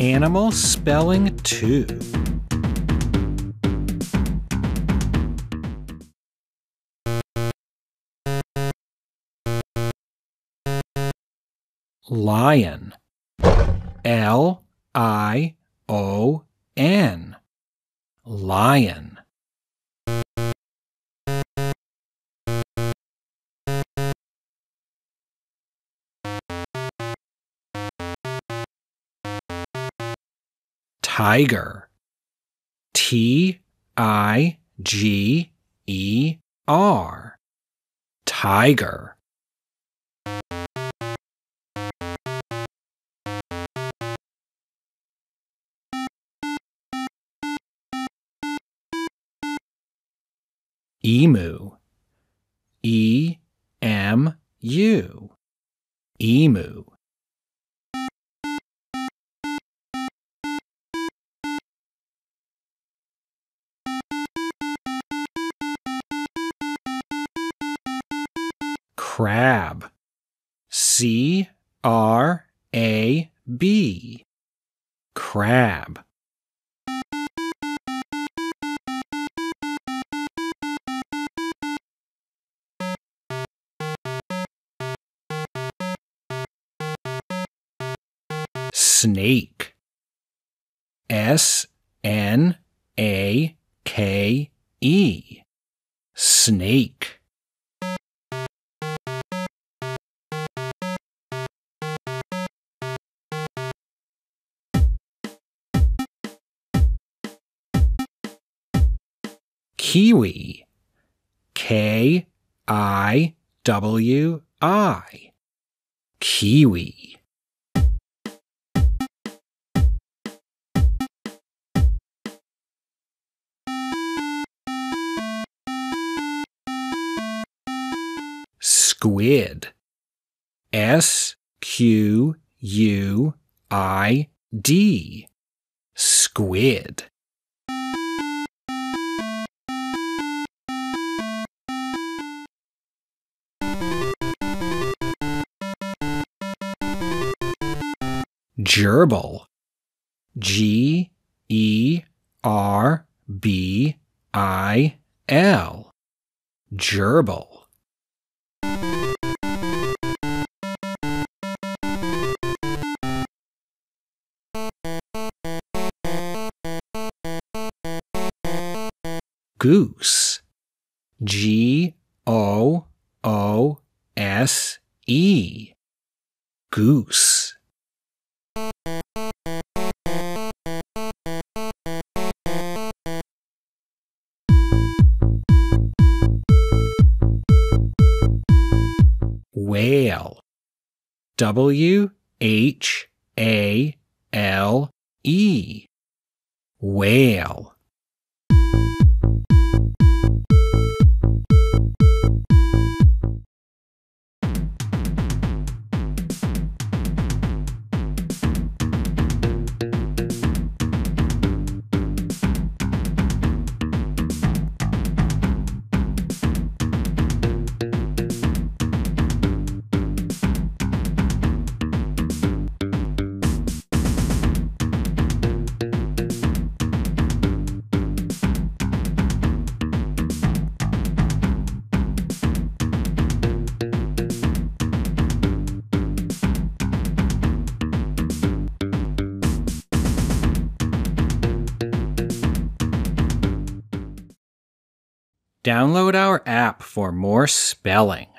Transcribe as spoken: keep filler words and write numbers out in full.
Animal Spelling two. Lion. L I O N. Lion. Tiger. T I G E R. Tiger. Emu. E M U. Emu. Crab. C R A B. Crab. Snake. S N A K E. Snake. Kiwi. K I W I. Kiwi. Squid. S Q U I D. Squid. Gerbil. G E R B I L. Gerbil. Goose. G O O S E. Goose. Whale. W H A L E. Whale. Download our app for more spelling.